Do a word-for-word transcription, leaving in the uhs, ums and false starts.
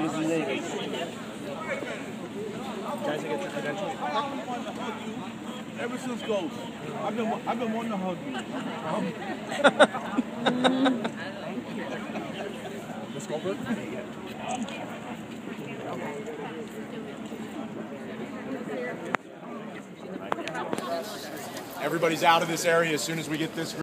Guys, I get your credentials. Ever since Ghost, I've been I've been wanting to hug you. Miss Goldberg? Everybody's out of this area as soon as we get this.